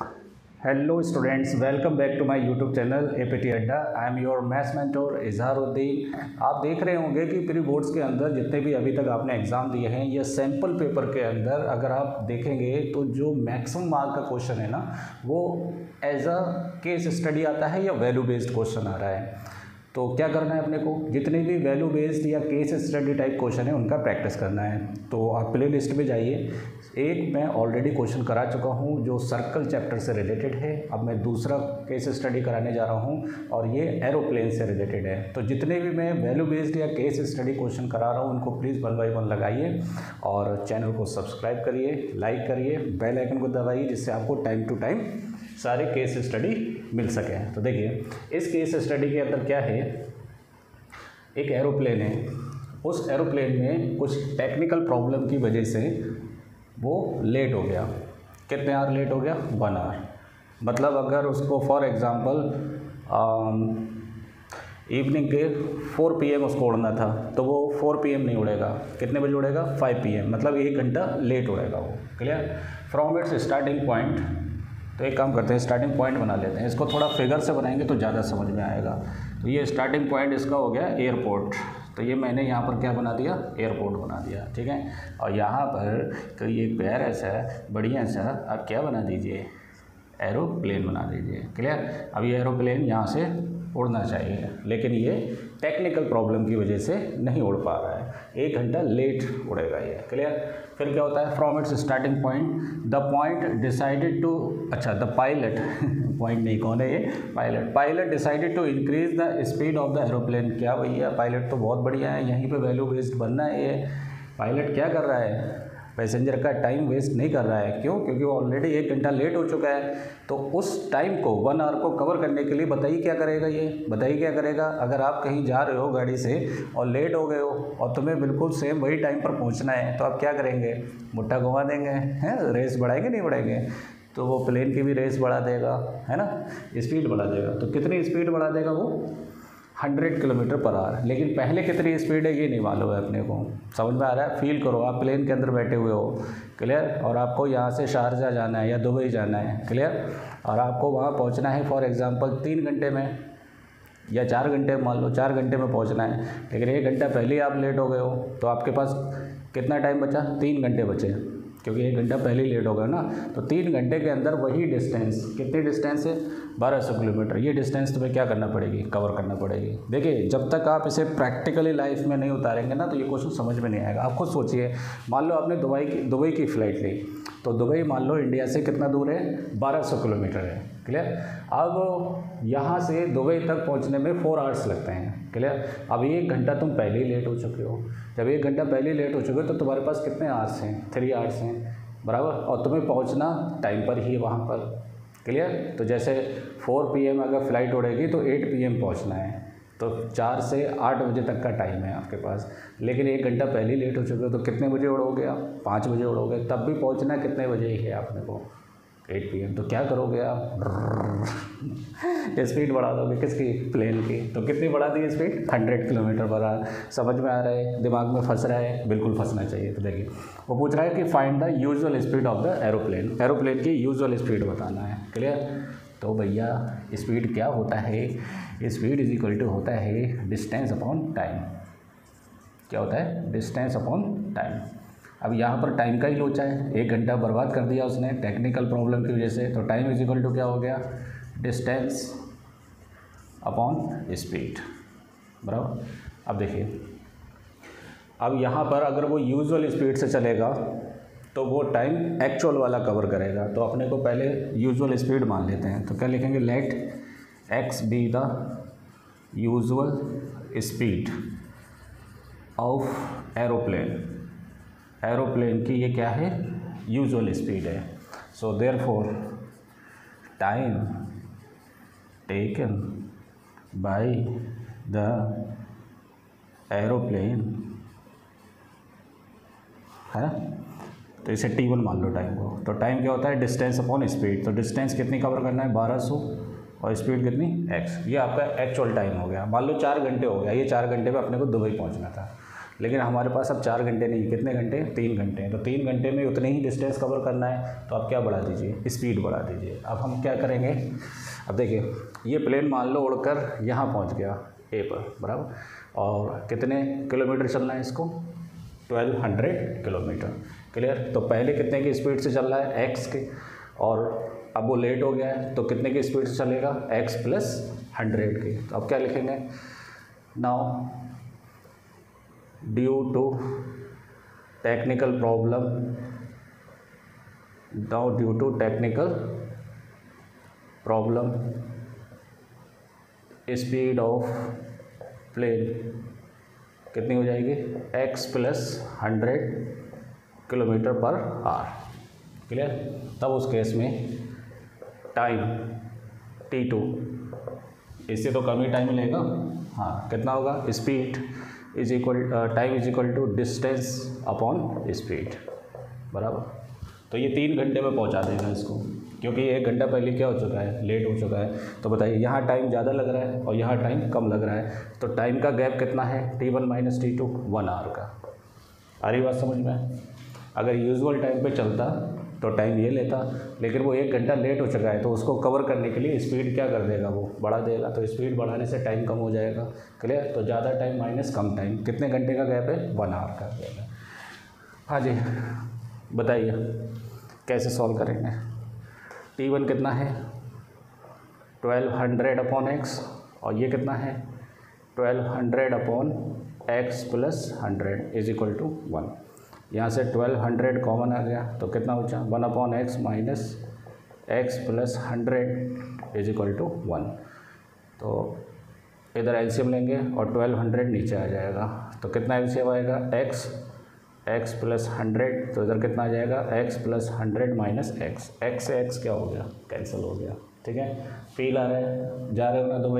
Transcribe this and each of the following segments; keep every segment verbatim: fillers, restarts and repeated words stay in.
Hello students, welcome back to my YouTube channel APT adda. I am your maths mentor Izharuddin. आप देख रहे होंगे कि प्री बोर्ड्स के अंदर जितने भी अभी तक आपने एग्ज़ाम दिए हैं, ये सैम्पल पेपर के अंदर अगर आप देखेंगे तो जो मैक्सिमम मार्क का क्वेश्चन है ना, वो एज अ केस स्टडी आता है या वैल्यू बेस्ड क्वेश्चन आ रहा है। तो क्या करना है अपने को, जितने भी वैल्यू बेस्ड या केस स्टडी टाइप क्वेश्चन है उनका प्रैक्टिस करना है। तो आप प्ले लिस्ट में जाइए। एक मैं ऑलरेडी क्वेश्चन करा चुका हूँ जो सर्कल चैप्टर से रिलेटेड है। अब मैं दूसरा केस स्टडी कराने जा रहा हूँ और ये एरोप्लेन से रिलेटेड है। तो जितने भी मैं वैल्यू बेस्ड या केस स्टडी क्वेश्चन करा रहा हूँ उनको प्लीज़ वन बाई वन लगाइए और चैनल को सब्सक्राइब करिए, लाइक करिए, बेल आइकन को दबाइए, जिससे आपको टाइम टू टाइम सारे केस स्टडी मिल सके। तो देखिए, इस केस स्टडी के अंदर क्या है, एक एरोप्लेन है। उस एरोप्लेन में कुछ टेक्निकल प्रॉब्लम की वजह से वो लेट हो गया। कितने आवर लेट हो गया? One hour. मतलब अगर उसको फॉर एग्ज़ाम्पल इवनिंग के फोर पी एम उसको उड़ना था तो वो फोर पी एम नहीं उड़ेगा। कितने बजे उड़ेगा? Five P M. मतलब एक घंटा लेट उड़ेगा वो। Clear? From its starting point. तो एक काम करते हैं, स्टार्टिंग पॉइंट बना लेते हैं। इसको थोड़ा फिगर से बनाएंगे तो ज़्यादा समझ में आएगा। तो ये स्टार्टिंग पॉइंट इसका हो गया एयरपोर्ट। तो ये मैंने यहाँ पर क्या बना दिया? एयरपोर्ट बना दिया। ठीक है। और यहाँ पर कोई एक प्यारा सा बढ़िया सा आप क्या बना दीजिए? एरोप्लेन बना दीजिए। क्लियर? अब ये एरोप्लेन यहाँ से उड़ना चाहिए, लेकिन ये टेक्निकल प्रॉब्लम की वजह से नहीं उड़ पा रहा है। एक घंटा लेट उड़ेगा ये। क्लियर? फिर क्या होता है? From its starting point the point decided to अच्छा द पायलट पॉइंट नहीं, कौन है ये? Pilot. Pilot decided to increase the speed of the aeroplane. क्या भैया, पायलट तो बहुत बढ़िया है, यहीं पे वैल्यू बेस्ड बनना है। ये पायलट क्या कर रहा है? पैसेंजर का टाइम वेस्ट नहीं कर रहा है। क्यों? क्योंकि वो ऑलरेडी एक घंटा लेट हो चुका है। तो उस टाइम को, वन आवर को कवर करने के लिए बताइए क्या करेगा ये? बताइए क्या करेगा? अगर आप कहीं जा रहे हो गाड़ी से और लेट हो गए हो और तुम्हें बिल्कुल सेम वही टाइम पर पहुंचना है, तो आप क्या करेंगे? मुट्ठा घुमा देंगे, हैं? रेस बढ़ाएंगे नहीं बढ़ाएंगे? तो वो प्लेन की भी रेस बढ़ा देगा, है ना, स्पीड बढ़ा देगा। तो कितनी स्पीड बढ़ा देगा वो? Hundred kilometre per hour. लेकिन पहले कितनी स्पीड है ये नहीं मालूम है अपने को। समझ में आ रहा है? फील करो, आप प्लेन के अंदर बैठे हुए हो। क्लियर? और आपको यहाँ से शारजा जाना है या दुबई जाना है। क्लियर? और आपको वहाँ पहुँचना है फॉर एग्ज़ाम्पल तीन घंटे में या चार घंटे, मान लो चार घंटे में पहुँचना है, लेकिन एक घंटा पहले ही आप लेट हो गए हो। तो आपके पास कितना टाइम बचा? तीन घंटे बचे, क्योंकि एक घंटा पहले ही लेट हो गया ना। तो तीन घंटे के अंदर वही डिस्टेंस, कितनी डिस्टेंस है? बारह सौ किलोमीटर। ये डिस्टेंस तुम्हें क्या करना पड़ेगी? कवर करना पड़ेगी। देखिए, जब तक आप इसे प्रैक्टिकली लाइफ में नहीं उतारेंगे ना तो ये क्वेश्चन समझ में नहीं आएगा। आप खुद सोचिए, मान लो आपने दुबई की दुबई की फ़्लाइट ली, तो दुबई मान लो इंडिया से कितना दूर है? बारह सौ किलोमीटर है। क्लियर? अब यहाँ से दुबई तक पहुँचने में फोर आवर्स लगते हैं। क्लियर? अब एक घंटा तुम पहले ही लेट हो चुके हो। जब एक घंटा पहले ही लेट हो चुके हो तो तुम्हारे पास कितने आवर्स हैं? थ्री आवर्स हैं, बराबर। और तुम्हें पहुँचना टाइम पर ही है वहाँ पर। क्लियर? तो जैसे फोर पी एम अगर फ़्लाइट उड़ेगी तो एट पी एम पहुँचना है, तो चार से आठ बजे तक का टाइम है आपके पास। लेकिन एक घंटा पहले ही लेट हो चुके हो तो कितने बजे उड़ोगे आप? पाँच बजे उड़ोगे। तब भी पहुँचना कितने बजे ही है आपने को? Eight P M. तो क्या करोगे आप? स्पीड बढ़ा दोगे किसकी? प्लेन की। तो कितनी बढ़ा दी speed? Hundred kilometre per hour. समझ में आ रहा है? दिमाग में फंस रहा है? बिल्कुल फंसना चाहिए। तो देखिए, वो पूछ रहा है कि find the usual speed of the aeroplane. Aeroplane की यूजुअल स्पीड बताना है। क्लियर? तो भैया, स्पीड क्या होता है? स्पीड इज इक्वल टू होता है डिस्टेंस अपॉन टाइम। क्या होता है? Distance upon time. अब यहाँ पर टाइम का ही लोचा है, एक घंटा बर्बाद कर दिया उसने टेक्निकल प्रॉब्लम की वजह से। तो टाइम इज इक्वल टू क्या हो गया? डिस्टेंस अपॉन स्पीड, बराबर। अब देखिए, अब यहाँ पर अगर वो यूजुअल स्पीड से चलेगा तो वो टाइम एक्चुअल वाला कवर करेगा। तो अपने को पहले यूजुअल स्पीड मान लेते हैं। तो क्या लिखेंगे? Let x be the usual speed of aeroplane. Aeroplane की ये क्या है? यूजुअल स्पीड है। So therefore time taken by the aeroplane है, तो इसे टी वन मान लो टाइम को। तो टाइम क्या होता है? Distance upon speed. तो डिस्टेंस कितनी कवर करना है? बारह सौ। और स्पीड कितनी? एक्स। ये आपका एक्चुअल टाइम हो गया। मान लो चार घंटे हो गया, ये चार घंटे में अपने को दुबई पहुंचना था, लेकिन हमारे पास अब चार घंटे नहीं, कितने घंटे, तीन घंटे हैं। तो तीन घंटे में उतने ही डिस्टेंस कवर करना है, तो आप क्या बढ़ा दीजिए, स्पीड बढ़ा दीजिए। अब हम क्या करेंगे, अब देखिए ये प्लेन मान लो उड़कर यहाँ पहुँच गया ए पर, बराबर, और कितने किलोमीटर चलना है इसको, ट्वेल्व हंड्रेड किलोमीटर, क्लियर। तो पहले कितने की स्पीड से चल रहा है, एक्स के, और अब वो लेट हो गया है तो कितने की स्पीड से चलेगा, एक्स प्लस हंड्रेड की। तो अब क्या लिखेंगे, now due to technical problem, now due to technical problem speed of plane कितनी हो जाएगी, x plus hundred kilometre per hour, clear. तब उस केस में टाइम टी टू, इससे तो कम ही टाइम लेगा, हाँ कितना होगा, speed is equal, time is equal to distance upon speed, बराबर। तो ये तीन घंटे में पहुंचा देगा इसको, क्योंकि एक घंटा पहले क्या हो चुका है, लेट हो चुका है। तो बताइए यहाँ टाइम ज़्यादा लग रहा है और यहाँ टाइम कम लग रहा है, तो टाइम का गैप कितना है, T one minus T two, one hour का। आ रही बात समझ में। अगर यूजुअल टाइम पे चलता तो टाइम ये लेता, लेकिन वो एक घंटा लेट हो चुका है, तो उसको कवर करने के लिए स्पीड क्या कर देगा, वो बढ़ा देगा। तो स्पीड बढ़ाने से टाइम कम हो जाएगा, क्लियर। तो ज़्यादा टाइम माइनस कम टाइम, कितने घंटे का गैप है, वन आवर का गैप है। हाँ जी, बताइए कैसे सॉल्व करेंगे। टी वन कितना है, ट्वेल्व हंड्रेड अपॉन एक्स, और ये कितना है, twelve hundred upon x plus hundred is equal to one. यहाँ से ट्वेल्व हंड्रेड कॉमन आ गया, तो कितना बचा, one upon x minus x plus hundred is equal to one. तो इधर एलसीएम लेंगे और ट्वेल्व हंड्रेड नीचे आ जाएगा, तो कितना एलसीएम आएगा, एक्स एक्स प्लस हंड्रेड, तो इधर कितना आ जाएगा, x plus hundred minus x, x से एक्स क्या हो गया, कैंसिल हो गया, ठीक है। फील आ रहा है, जा रहे हो ना तो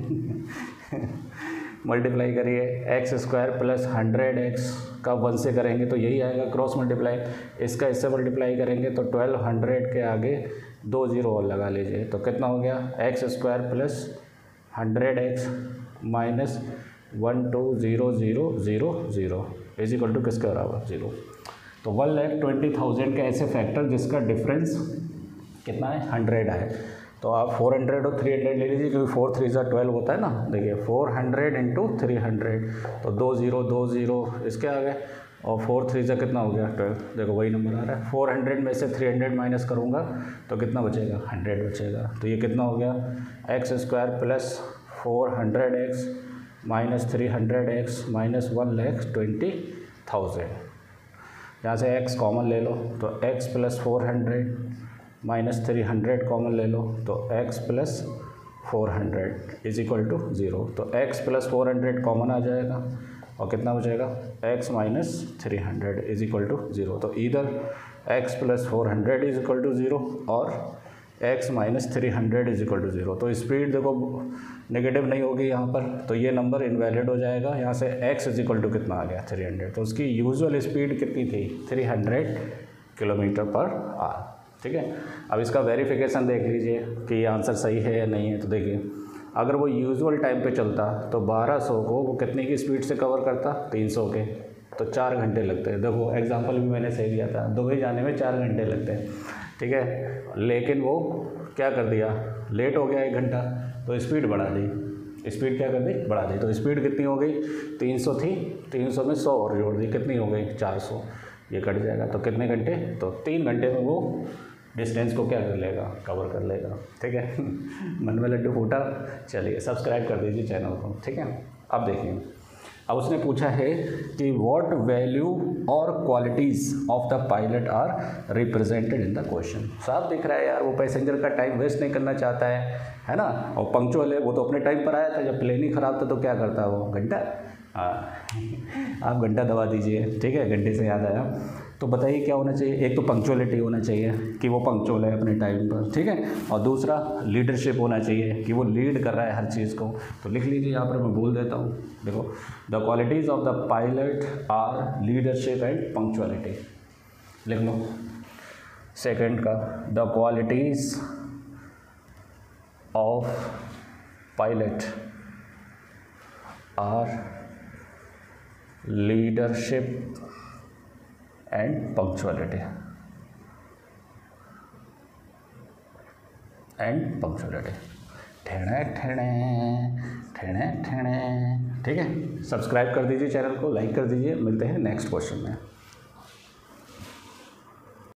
भाई मल्टीप्लाई करिए, x square plus hundred x का वन से करेंगे तो यही आएगा, क्रॉस मल्टीप्लाई। इसका इससे मल्टीप्लाई करेंगे तो ट्वेल्व हंड्रेड के आगे दो जीरो और लगा लीजिए, तो कितना हो गया, x square plus hundred x minus one two zero zero zero zero is equal to किसके बराबर, ज़ीरो। तो वन लैख ट्वेंटी थाउजेंड का ऐसे फैक्टर जिसका डिफरेंस कितना है, हंड्रेड है। तो आप फोर हंड्रेड और थ्री हंड्रेड ले लीजिए, क्योंकि फोर थ्री ज़ा ट्वेल्व होता है ना। देखिए four hundred into three hundred, तो दो ज़ीरो दो ज़ीरो इसके आ गए, और फोर थ्री ज़ा कितना हो गया, ट्वेल्व। देखो वही नंबर आ रहा है। फोर हंड्रेड में से थ्री हंड्रेड माइनस करूँगा तो कितना बचेगा, हंड्रेड बचेगा। तो ये कितना हो गया, x square plus four hundred x minus three hundred x minus one lakh twenty thousand. यहाँ से x कॉमन ले लो, तो x plus four hundred minus three hundred common ले लो, तो x plus four hundred is equal to zero. तो x plus four hundred common आ जाएगा, और कितना बचेगा, x minus three hundred is equal to zero. तो इधर x plus four hundred is equal to zero और x minus three hundred is equal to zero. तो स्पीड देखो नेगेटिव नहीं होगी यहाँ पर, तो ये नंबर इनवैलिड हो जाएगा। यहाँ से x इज इक्वल टू कितना आ गया, थ्री हंड्रेड। तो उसकी यूजुअल स्पीड कितनी थी, three hundred kilometre per hour, ठीक है। अब इसका वेरिफिकेशन देख लीजिए कि ये आंसर सही है या नहीं है। तो देखिए अगर वो यूजुअल टाइम पे चलता तो बारह सौ को वो कितने की स्पीड से कवर करता, तीन सौ के, तो चार घंटे लगते हैं। देखो एग्जांपल भी मैंने सही दिया था, दुबई जाने में चार घंटे लगते हैं, ठीक है। लेकिन वो क्या कर दिया, लेट हो गया एक घंटा, तो स्पीड बढ़ा दी। स्पीड क्या कर दी, बढ़ा दी। तो स्पीड कितनी हो गई, तीन सौ थी, तीन सौ में सौ और जोड़ दी, कितनी हो गई, चार सौ। ये कट जाएगा, तो कितने घंटे, तो तीन घंटे में वो डिस्टेंस को क्या कर लेगा, कवर कर लेगा, ठीक है। मन में लड्डू फूटा। चलिए सब्सक्राइब कर दीजिए चैनल को, ठीक है। अब देखिए, अब उसने पूछा है कि व्हाट वैल्यू और qualities of the pilot are represented in the question. साफ दिख रहा है यार, वो पैसेंजर का टाइम वेस्ट नहीं करना चाहता है, है ना। और पंक्चुअल है, वो तो अपने टाइम पर आया था। जब प्लेन ही ख़राब था तो क्या करता वो, घंटा, हाँ आप घंटा दबा दीजिए, ठीक है। घंटे से याद आया, तो बताइए क्या होना चाहिए। एक तो पंक्चुअलिटी होना चाहिए कि वो पंक्चुअल है अपने टाइम पर, ठीक है। और दूसरा लीडरशिप होना चाहिए कि वो लीड कर रहा है हर चीज़ को। तो लिख लीजिए यहाँ पर, मैं बोल देता हूँ। देखो, the qualities of the pilot are leadership and punctuality. लिख लो सेकंड का, the qualities of pilot are leadership and punctuality and punctuality ठेणे ठेणे ठेणे ठेणे। ठीक है, सब्सक्राइब कर दीजिए चैनल को, लाइक कर दीजिए। मिलते हैं नेक्स्ट क्वेश्चन में।